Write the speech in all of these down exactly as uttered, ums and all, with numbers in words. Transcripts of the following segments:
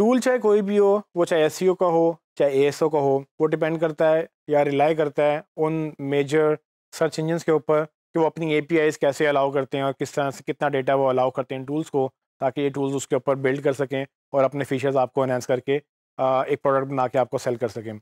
Tool चाहे कोई भी हो, वो चाहे एसईओ का हो चाहे एएसओ का हो, वो डिपेंड करता है या रिलाई करता है उन मेजर सर्च इंजन्स के ऊपर कि वो अपनी एपीआईज कैसे अलाउ करते हैं और किस तरह से कितना डेटा वो अलाउ करते हैं टूल्स को, ताकि ये टूल्स उसके ऊपर बिल्ड कर सकें और अपने फीचर्स आपको एनहांस करके आ, एक प्रोडक्ट बना के आपको सेल कर सकें।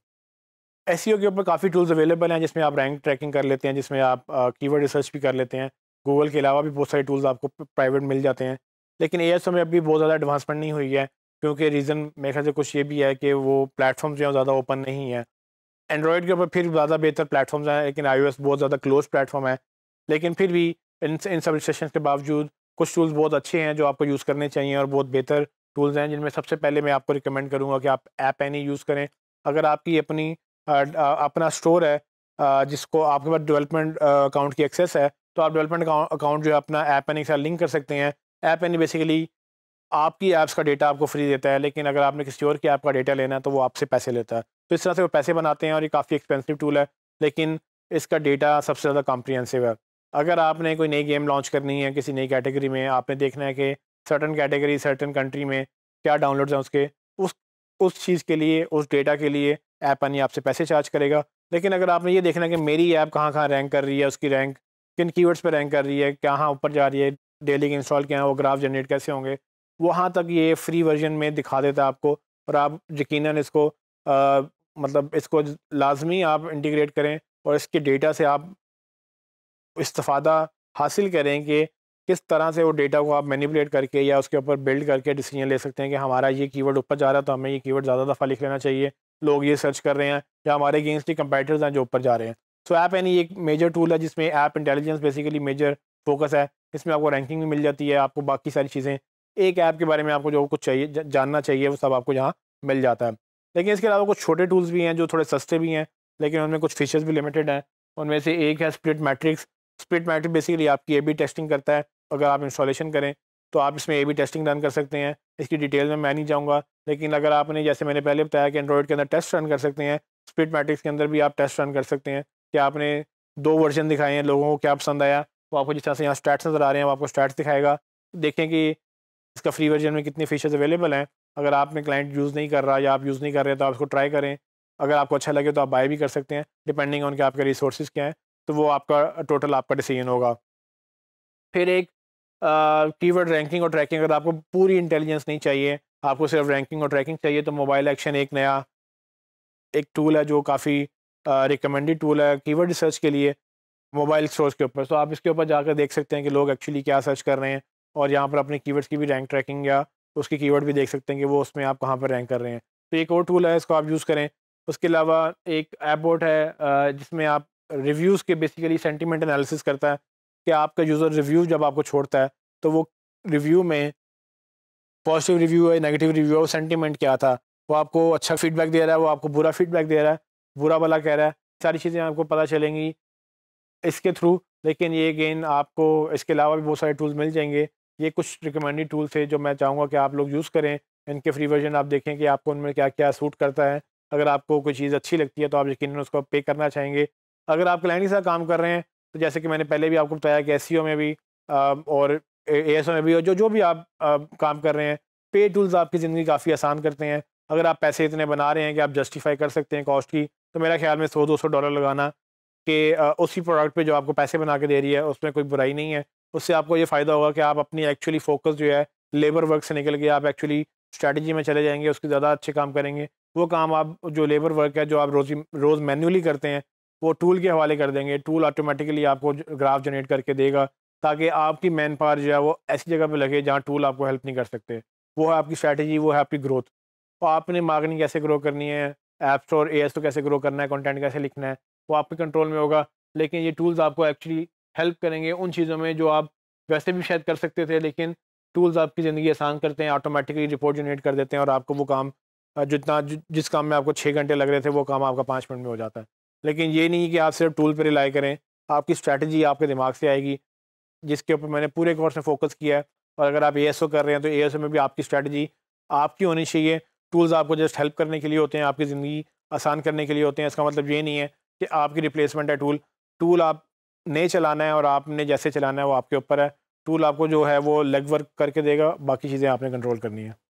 एसईओ के ऊपर काफ़ी टूल्स अवेलेबल हैं जिसमें आप रैंक ट्रैकिंग कर लेते हैं, जिसमें आप कीवर्ड रिसर्च भी कर लेते हैं। गूगल के अलावा भी बहुत सारे टूल्स आपको प्राइवेट मिल जाते हैं, लेकिन एएसओ में अभी बहुत ज़्यादा एडवांसमेंट नहीं हुई है, क्योंकि रीज़न मेरे ख्याल से कुछ ये भी है कि वो प्लेटफॉर्म जो है ज़्यादा ओपन नहीं है। एंड्रॉयड के ऊपर फिर ज़्यादा बेहतर प्लेटफॉर्म्स हैं, लेकिन आईओएस बहुत ज़्यादा क्लोज प्लेटफॉर्म है। लेकिन फिर भी इन इन सब रिस्ट्रिक्शंस के बावजूद कुछ टूल्स बहुत अच्छे हैं जो आपको यूज़ करने चाहिए और बहुत बेहतर टूल्स हैं, जिनमें सबसे पहले मैं आपको रिकमेंड करूँगा कि आप ऐप एनी यूज़ करें। अगर आपकी अपनी आ, आ, अपना स्टोर है आ, जिसको आपके पास डेवलपमेंट अकाउंट की एक्सेस है, तो आप डेवलपमेंट अकाउंट जो है अपना ऐप एनी के साथ लिंक कर सकते हैं। ऐप एनी बेसिकली आपकी ऐप्स का डेटा आपको फ्री देता है, लेकिन अगर आपने किसी और की ऐप का डेटा लेना है तो वो आपसे पैसे लेता है। तो इस तरह से वो पैसे बनाते हैं और ये काफ़ी एक्सपेंसिव टूल है, लेकिन इसका डेटा सबसे ज़्यादा कॉम्प्रिहेंसिव है। अगर आपने कोई नई गेम लॉन्च करनी है किसी नई कैटेगरी में, आपने देखना है कि सर्टन कैटेगरी सर्टन कंट्री में क्या डाउनलोड्स हैं उसके, उस उस चीज़ के लिए, उस डेटा के लिए ऐप यानी आपसे पैसे चार्ज करेगा। लेकिन अगर आपने ये देखना है कि मेरी ऐप कहाँ कहाँ रैंक कर रही है, उसकी रैंक किन कीवर्ड्स पे रैंक कर रही है, कहाँ ऊपर जा रही है, डेली के इंस्टॉल क्या है, वो ग्राफ जनरेट कैसे होंगे, वहाँ तक ये फ्री वर्जन में दिखा देता है आपको। और आप यकीनन इसको आ, मतलब इसको लाजमी आप इंटीग्रेट करें और इसके डेटा से आप इस्तिफ़ादा हासिल करें कि किस तरह से वो डेटा को आप मैनिपुलेट करके या उसके ऊपर बिल्ड करके डिसीजन ले सकते हैं कि हमारा ये कीवर्ड ऊपर जा रहा है तो हमें ये कीवर्ड ज़्यादा दफ़ा लिख लेना चाहिए, लोग ये सर्च कर रहे हैं, या हमारे अगेंस्ट ही कंपेटिटर्स हैं जो ऊपर जा रहे हैं। सो ऐप यानी एक मेजर टूल है जिसमें app intelligence basically major focus है। इसमें आपको रैंकिंग भी मिल जाती है, आपको बाकी सारी चीज़ें, एक ऐप के बारे में आपको जो कुछ चाहिए जानना चाहिए वो सब आपको यहाँ मिल जाता है। लेकिन इसके अलावा कुछ छोटे टूल्स भी हैं जो थोड़े सस्ते भी हैं, लेकिन उनमें कुछ फीचर्स भी लिमिटेड हैं। उनमें से एक है split matrix. Split matrix basically आपकी ए बी टेस्टिंग करता है। अगर आप इंस्टॉलेशन करें तो आप इसमें ए बी टेस्टिंग रन कर सकते हैं। इसकी डिटेल में मैं नहीं जाऊँगा, लेकिन अगर आपने, जैसे मैंने पहले बताया कि एंड्रॉइड के अंदर टेस्ट रन कर सकते हैं, स्प्लिट मैट्रिक्स के अंदर भी आप टेस्ट रन कर सकते हैं कि आपने दो वर्जन दिखाए हैं, लोगों को क्या पसंद आया। वो आपको जिस तरह से यहाँ स्टैट्स नज़र आ रहे हैं वो आपको स्टैट्स दिखाएगा। देखें कि इसका फ्री वर्जन में कितने फीचर्स अवेलेबल हैं। अगर आपने क्लाइंट यूज़ नहीं कर रहा या आप यूज़ नहीं कर रहे तो आप इसको ट्राई करें। अगर आपको अच्छा लगे तो आप बाय भी कर सकते हैं, डिपेंडिंग ऑन कि आपके रिसोर्सेज क्या हैं, तो वो आपका टोटल आपका डिसीजन होगा। फिर एक कीवर्ड रैंकिंग और ट्रैकिंग। अगर आपको पूरी इंटेलिजेंस नहीं चाहिए, आपको सिर्फ रैंकिंग और ट्रैकिंग चाहिए, तो मोबाइल एक्शन एक नया एक टूल है जो काफ़ी रिकमेंडेड टूल है कीवर्ड रिसर्च के लिए मोबाइल स्टोर्स के ऊपर। तो आप इसके ऊपर जाकर देख सकते हैं कि लोग एक्चुअली क्या सर्च कर रहे हैं, और यहाँ पर अपने कीवर्ड्स की भी रैंक ट्रैकिंग या उसकी कीवर्ड भी देख सकते हैं कि वो उसमें आप कहाँ पर रैंक कर रहे हैं। तो एक और टूल है, इसको आप यूज़ करें। उसके अलावा एक ऐप बोट है अ, जिसमें आप रिव्यूज़ के बेसिकली सेंटीमेंट एनालिसिस करता है कि आपका यूज़र रिव्यू जब आपको छोड़ता है तो वो रिव्यू में पॉजिटिव रिव्यू है, नेगेटिव रिव्यू है, वो सेंटीमेंट क्या था, वो आपको अच्छा फीडबैक दे रहा है, वो आपको बुरा फीडबैक दे रहा है, बुरा भला कह रहा है, सारी चीज़ें आपको पता चलेंगी इसके थ्रू। लेकिन ये अगेन आपको इसके अलावा भी बहुत सारे टूल्स मिल जाएंगे। ये कुछ रिकमेंडेड टूल्स है जो मैं चाहूँगा कि आप लोग यूज़ करें। इनके फ्री वर्जन आप देखें कि आपको उनमें क्या क्या सूट करता है। अगर आपको कोई चीज़ अच्छी लगती है तो आप यकीनन उसको पे करना चाहेंगे। अगर आप क्लाइंट के साथ काम कर रहे हैं तो जैसे कि मैंने पहले भी आपको बताया कि एसईओ में भी अ, और एएसओ में भी, और जो जो भी आप अ, काम कर रहे हैं, पे टूल्स आपकी ज़िंदगी काफ़ी आसान करते हैं। अगर आप पैसे इतने बना रहे हैं कि आप जस्टिफाई कर सकते हैं कॉस्ट की, तो मेरा ख्याल में सौ दो सौ डॉलर लगाना कि अ, उसी प्रोडक्ट पे जो आपको पैसे बना के दे रही है उसमें कोई बुराई नहीं है। उससे आपको ये फ़ायदा होगा कि आप अपनी एक्चुअली फ़ोकस जो है लेबर वर्क से निकल के आप एक्चुअली स्ट्रैटेजी में चले जाएँगे, उसके ज़्यादा अच्छे काम करेंगे। वो काम आप जो लेबर वर्क है जो आप रोज़ी रोज़ मैन्युअली करते हैं, वो टूल के हवाले कर देंगे। टूल ऑटोमेटिकली आपको ज ग्राफ जनरेट करके देगा, ताकि आपकी मैन पावर जो है वो ऐसी जगह पे लगे जहाँ टूल आपको हेल्प नहीं कर सकते। वो है आपकी स्ट्रैटेजी, वो है आपकी ग्रोथ। तो आपने मार्केटिंग कैसे ग्रो करनी है, ऐप स्टोर एएसओ कैसे ग्रो करना है, कंटेंट कैसे लिखना है, वो आपके कंट्रोल में होगा। लेकिन ये टूल्स आपको एक्चुअली हेल्प करेंगे उन चीज़ों में जो आप वैसे भी शायद कर सकते थे, लेकिन टूल्स आपकी ज़िंदगी आसान करते हैं, ऑटोमेटिकली रिपोर्ट जनरेट कर देते हैं, और आपको वो काम अ, जितना जि जिस काम में आपको छः घंटे लग रहे थे वो काम आपका पाँच मिनट में हो जाता है। लेकिन ये नहीं कि आप सिर्फ टूल पे रिलाई करें, आपकी स्ट्रैटेजी आपके दिमाग से आएगी, जिसके ऊपर मैंने पूरे कोर्स में फ़ोकस किया है। और अगर आप एएसओ कर रहे हैं तो एएसओ में भी आपकी स्ट्रैटेजी आपकी होनी चाहिए। टूल्स आपको जस्ट हेल्प करने के लिए होते हैं, आपकी ज़िंदगी आसान करने के लिए होते हैं। इसका मतलब ये नहीं है कि आपकी रिप्लेसमेंट है टूल। टूल आपने चलाना है और आपने जैसे चलाना है वो आपके ऊपर है। टूल आपको जो है वो लेग वर्क करके देगा, बाकी चीज़ें आपने कंट्रोल करनी है।